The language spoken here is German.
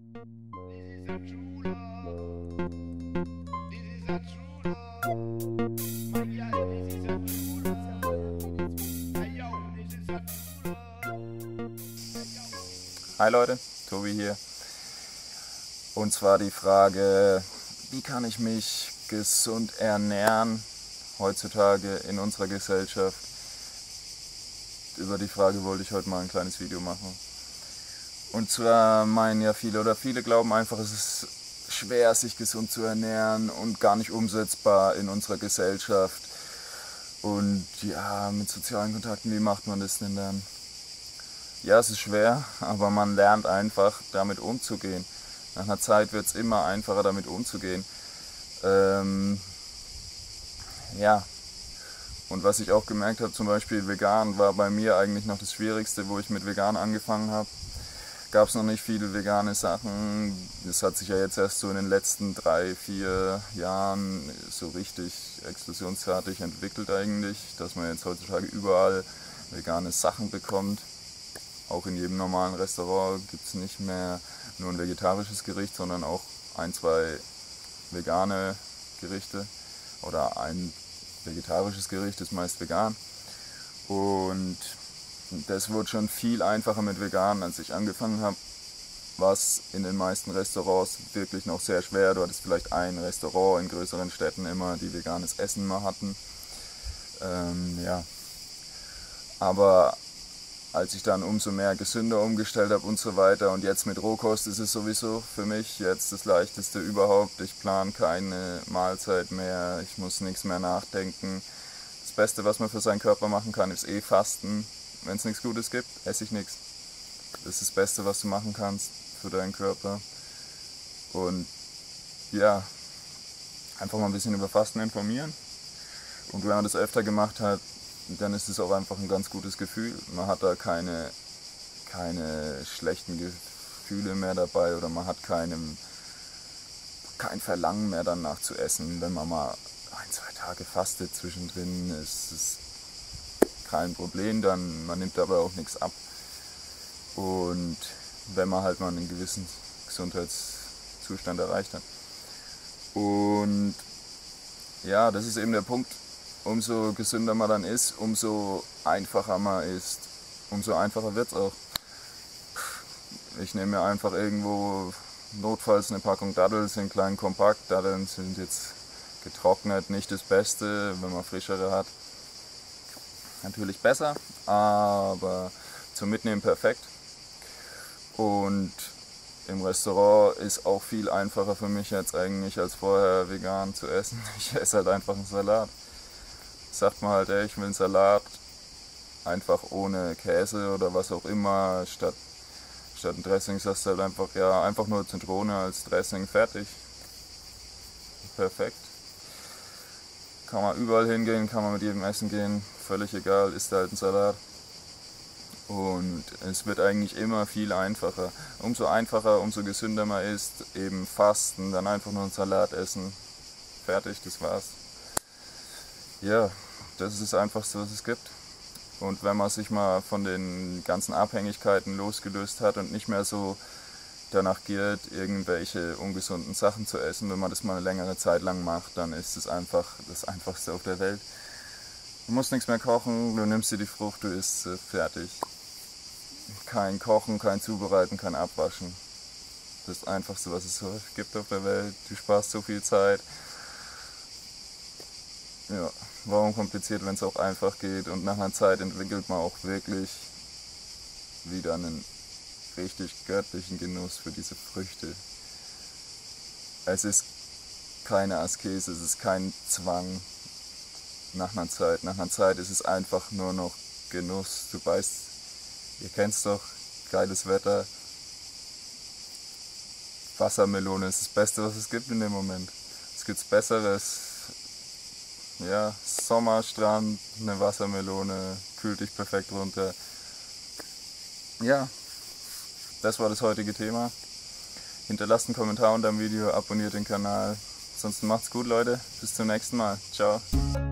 Hi Leute, Tobi hier. Und zwar die Frage, wie kann ich mich gesund ernähren heutzutage in unserer Gesellschaft? Über die Frage wollte ich heute mal ein kleines Video machen. Und zwar meinen ja viele glauben einfach, es ist schwer, sich gesund zu ernähren und gar nicht umsetzbar in unserer Gesellschaft. Und ja, mit sozialen Kontakten, wie macht man das denn dann? Ja, es ist schwer, aber man lernt einfach damit umzugehen. Nach einer Zeit wird es immer einfacher, damit umzugehen. Ja, und was ich auch gemerkt habe, zum Beispiel vegan war bei mir eigentlich noch das Schwierigste, wo ich mit vegan angefangen habe. Gab es noch nicht viele vegane Sachen. Das hat sich ja jetzt erst so in den letzten 3-4 Jahren so richtig explosionsartig entwickelt eigentlich, dass man jetzt heutzutage überall vegane Sachen bekommt. Auch in jedem normalen Restaurant gibt es nicht mehr nur ein vegetarisches Gericht, sondern auch 1-2 vegane Gerichte. Oder ein vegetarisches Gericht ist meist vegan. Und das wurde schon viel einfacher mit vegan, als ich angefangen habe. War es in den meisten Restaurants wirklich noch sehr schwer. Du hattest vielleicht ein Restaurant in größeren Städten immer, die veganes Essen mal hatten. Ja. Aber als ich dann umso mehr gesünder umgestellt habe und so weiter, und jetzt mit Rohkost ist es sowieso für mich jetzt das Leichteste überhaupt. Ich plane keine Mahlzeit mehr, ich muss nichts mehr nachdenken. Das Beste, was man für seinen Körper machen kann, ist Fasten. Wenn es nichts Gutes gibt, esse ich nichts. Das ist das Beste, was du machen kannst für deinen Körper. Und ja, einfach mal ein bisschen über Fasten informieren. Und wenn man das öfter gemacht hat, dann ist es auch einfach ein ganz gutes Gefühl. Man hat da keine schlechten Gefühle mehr dabei, oder man hat kein Verlangen mehr danach zu essen. Wenn man mal 1-2 Tage fastet zwischendrin, ist es kein Problem, dann man nimmt aber auch nichts ab. Und wenn man halt mal einen gewissen Gesundheitszustand erreicht hat. Und ja, das ist eben der Punkt. Umso gesünder man dann ist, umso einfacher man ist, umso einfacher wird es auch. Ich nehme mir einfach irgendwo notfalls eine Packung Datteln, sind klein kompakt. Datteln sind jetzt getrocknet, nicht das Beste, wenn man frischere hat. Natürlich besser, aber zum Mitnehmen perfekt. Und im Restaurant ist auch viel einfacher für mich jetzt eigentlich als vorher vegan zu essen. Ich esse halt einfach einen Salat. Sagt man halt, ey, ich will einen Salat, einfach ohne Käse oder was auch immer, statt ein Dressing sagst du halt einfach, ja, einfach nur Zitrone als Dressing, fertig. Perfekt. Kann man überall hingehen, kann man mit jedem essen gehen, völlig egal, isst halt ein Salat. Und es wird eigentlich immer viel einfacher. Umso einfacher, umso gesünder man isst, eben fasten, dann einfach nur einen Salat essen, fertig, das war's. Ja, das ist das Einfachste, was es gibt. Und wenn man sich mal von den ganzen Abhängigkeiten losgelöst hat und nicht mehr so danach giert, irgendwelche ungesunden Sachen zu essen, wenn man das mal eine längere Zeit lang macht, dann ist es einfach das Einfachste auf der Welt. Du musst nichts mehr kochen, du nimmst dir die Frucht, du isst sie, fertig. Kein Kochen, kein Zubereiten, kein Abwaschen. Das Einfachste, was es so gibt auf der Welt. Du sparst so viel Zeit. Ja, warum kompliziert, wenn es auch einfach geht? Und nach einer Zeit entwickelt man auch wirklich wieder einen richtig göttlichen Genuss für diese Früchte. Es ist keine Askese, es ist kein Zwang nach einer Zeit. Nach einer Zeit ist es einfach nur noch Genuss. Du beißt, ihr kennt's doch, geiles Wetter. Wassermelone ist das Beste, was es gibt in dem Moment. Es gibt Besseres. Ja, Sommerstrand, eine Wassermelone, kühlt dich perfekt runter. Ja, das war das heutige Thema. Hinterlasst einen Kommentar unter dem Video, abonniert den Kanal. Ansonsten macht's gut, Leute. Bis zum nächsten Mal. Ciao.